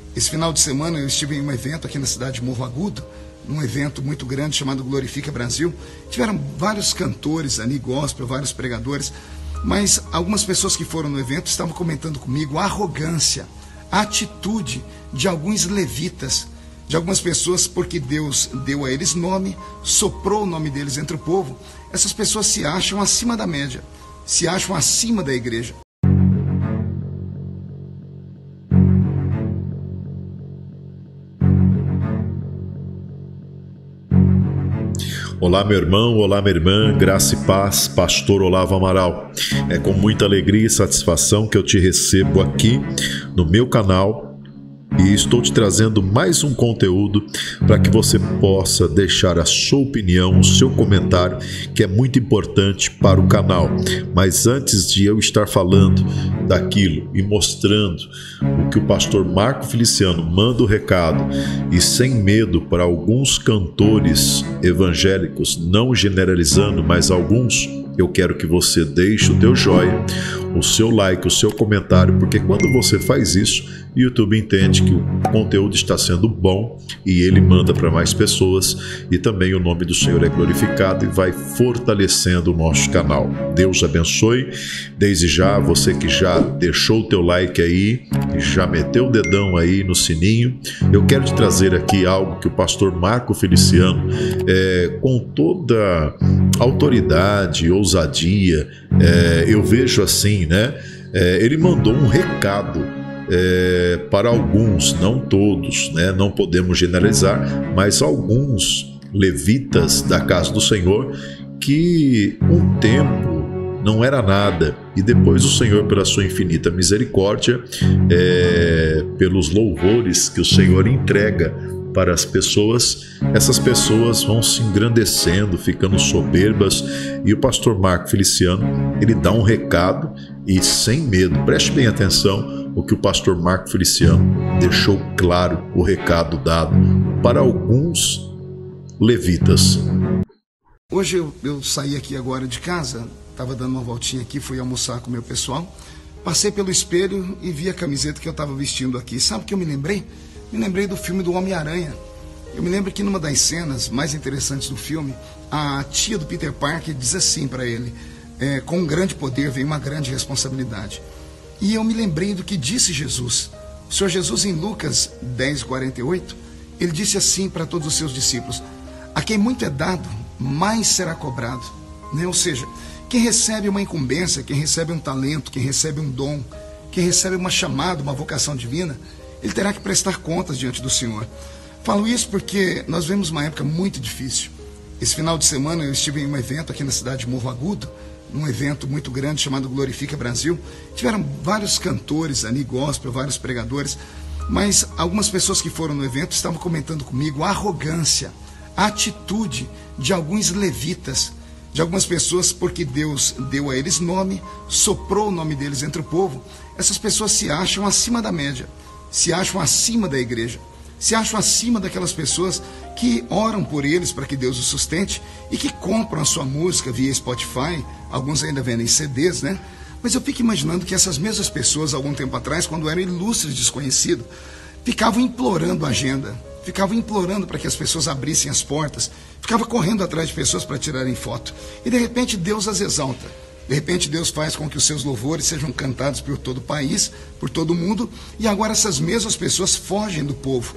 Esse final de semana eu estive em um evento aqui na cidade de Morro Agudo, um evento muito grande chamado Glorifica Brasil. Tiveram vários cantores ali, gospel, vários pregadores, mas algumas pessoas que foram no evento estavam comentando comigo a arrogância, a atitude de alguns levitas, de algumas pessoas, porque Deus deu a eles nome, soprou o nome deles entre o povo. Essas pessoas se acham acima da média, se acham acima da igreja. Olá, meu irmão, olá, minha irmã, graça e paz, pastor Olavo Amaral. É com muita alegria e satisfação que eu te recebo aqui no meu canal e estou te trazendo mais um conteúdo para que você possa deixar a sua opinião, o seu comentário, que é muito importante para o canal. Mas antes de eu estar falando daquilo e mostrando o que o pastor Marco Feliciano manda o recado, e sem medo para alguns cantores evangélicos, não generalizando, mas alguns, eu quero que você deixe o teu joinha, o seu like, o seu comentário, porque quando você faz isso, o YouTube entende que o conteúdo está sendo bom e ele manda para mais pessoas, e também o nome do Senhor é glorificado e vai fortalecendo o nosso canal. Deus abençoe. Desde já, você que já deixou o teu like aí, já meteu o dedão aí no sininho, eu quero te trazer aqui algo que o pastor Marco Feliciano, com toda autoridade, ousadia, eu vejo assim, né? Ele mandou um recado para alguns, não todos, né? Não podemos generalizar, mas alguns levitas da casa do Senhor que um tempo não era nada, e depois o Senhor, pela sua infinita misericórdia, pelos louvores que o Senhor entrega para as pessoas, essas pessoas vão se engrandecendo, ficando soberbas, e o pastor Marco Feliciano, ele dá um recado, e sem medo, preste bem atenção o que o pastor Marco Feliciano deixou claro, o recado dado para alguns levitas. Hoje eu saí aqui agora de casa, estava dando uma voltinha aqui, fui almoçar com o meu pessoal, passei pelo espelho e vi a camiseta que eu estava vestindo aqui. Sabe o que eu me lembrei? Me lembrei do filme do Homem-Aranha. Eu me lembro que numa das cenas mais interessantes do filme, a tia do Peter Parker diz assim para ele: com um grande poder vem uma grande responsabilidade. E eu me lembrei do que disse Jesus. O Senhor Jesus, em Lucas 10:48, ele disse assim para todos os seus discípulos: a quem muito é dado, mais será cobrado, né? Ou seja, quem recebe uma incumbência, quem recebe um talento, quem recebe um dom, quem recebe uma chamada, uma vocação divina, ele terá que prestar contas diante do Senhor. Falo isso porque nós vemos uma época muito difícil. Esse final de semana eu estive em um evento aqui na cidade de Morro Agudo, um evento muito grande chamado Glorifica Brasil. Tiveram vários cantores ali, gospel, vários pregadores, mas algumas pessoas que foram no evento estavam comentando comigo a arrogância, a atitude de alguns levitas, de algumas pessoas, porque Deus deu a eles nome, soprou o nome deles entre o povo. Essas pessoas se acham acima da média, se acham acima da igreja, se acham acima daquelas pessoas que oram por eles para que Deus os sustente e que compram a sua música via Spotify. Alguns ainda vendem CDs, né? Mas eu fico imaginando que essas mesmas pessoas, algum tempo atrás, quando eram ilustres desconhecidos, ficavam implorando agenda, ficavam implorando para que as pessoas abrissem as portas, ficavam correndo atrás de pessoas para tirarem foto. E de repente Deus as exalta. De repente Deus faz com que os seus louvores sejam cantados por todo o país, por todo o mundo, e agora essas mesmas pessoas fogem do povo.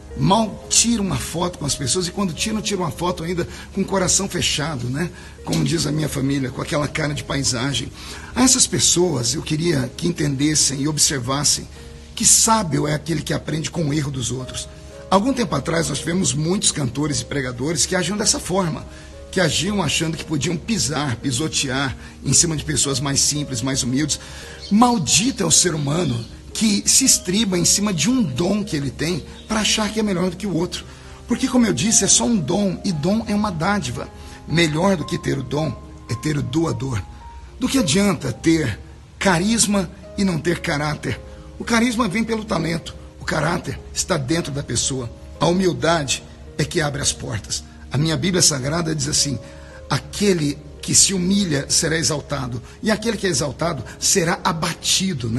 Mal tiram uma foto com as pessoas, e quando tiram uma foto ainda com o coração fechado, né? Como diz a minha família, com aquela cara de paisagem. A essas pessoas eu queria que entendessem e observassem que sábio é aquele que aprende com o erro dos outros. Algum tempo atrás nós tivemos muitos cantores e pregadores que agiam dessa forma, que agiam achando que podiam pisar, pisotear em cima de pessoas mais simples, mais humildes. Maldito é o ser humano que se estriba em cima de um dom que ele tem para achar que é melhor do que o outro. Porque, como eu disse, é só um dom, e dom é uma dádiva. Melhor do que ter o dom é ter o doador. Do que adianta ter carisma e não ter caráter? O carisma vem pelo talento, o caráter está dentro da pessoa. A humildade é que abre as portas. A minha Bíblia Sagrada diz assim: aquele que se humilha será exaltado, e aquele que é exaltado será abatido, né?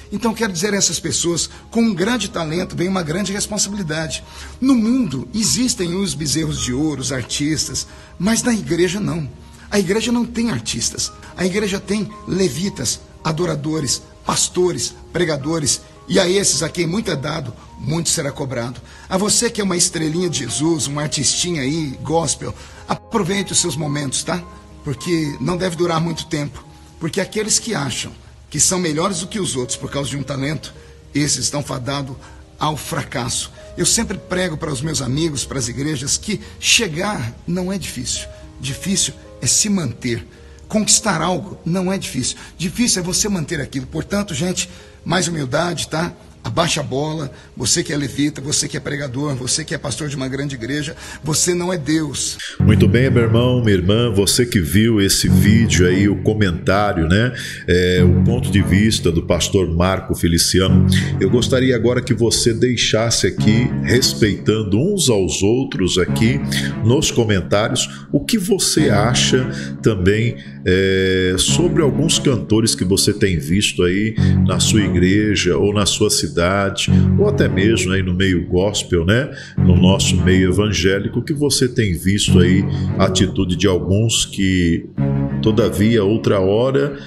Então quero dizer a essas pessoas, com um grande talento vem uma grande responsabilidade. No mundo existem os bezerros de ouro, os artistas, mas na igreja não. A igreja não tem artistas, a igreja tem levitas, adoradores, pastores, pregadores, e a esses a quem muito é dado, muito será cobrado. A você que é uma estrelinha de Jesus, uma artistinha aí, gospel, aproveite os seus momentos, tá? Porque não deve durar muito tempo. Porque aqueles que acham que são melhores do que os outros por causa de um talento, esses estão fadados ao fracasso. Eu sempre prego para os meus amigos, para as igrejas, que chegar não é difícil. Difícil é se manter. Conquistar algo não é difícil. Difícil é você manter aquilo. Portanto, gente, mais humildade, tá? Abaixa a bola, você que é levita, você que é pregador, você que é pastor de uma grande igreja, você não é Deus. Muito bem, meu irmão, minha irmã, você que viu esse vídeo aí, o comentário, né? O ponto de vista do pastor Marco Feliciano, eu gostaria agora que você deixasse aqui, respeitando uns aos outros aqui, nos comentários, o que você acha também sobre alguns cantores que você tem visto aí na sua igreja ou na sua cidade, ou até mesmo aí no meio gospel, né? No nosso meio evangélico, que você tem visto aí a atitude de alguns que, todavia, outra hora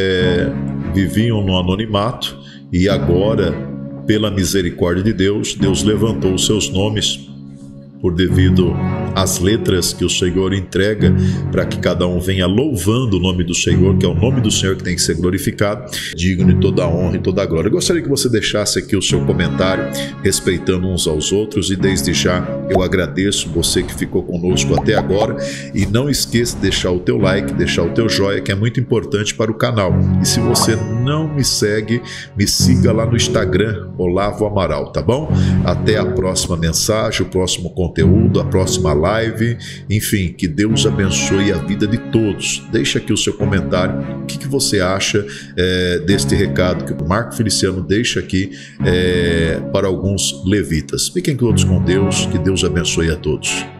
viviam no anonimato e agora, pela misericórdia de Deus, Deus levantou os seus nomes por devido às letras que o Senhor entrega para que cada um venha louvando o nome do Senhor, que é o nome do Senhor que tem que ser glorificado, digno de toda a honra e toda a glória. Eu gostaria que você deixasse aqui o seu comentário, respeitando uns aos outros, e desde já eu agradeço você que ficou conosco até agora, e não esqueça de deixar o teu like, deixar o teu joia, que é muito importante para o canal. E se você não me segue, me siga lá no Instagram, Olavo Amaral, tá bom? Até a próxima mensagem, o próximo conteúdo, a próxima live, enfim, que Deus abençoe a vida de todos. Deixa aqui o seu comentário, o que você acha deste recado que o Marco Feliciano deixa aqui para alguns levitas. Fiquem todos com Deus, que Deus abençoe a todos.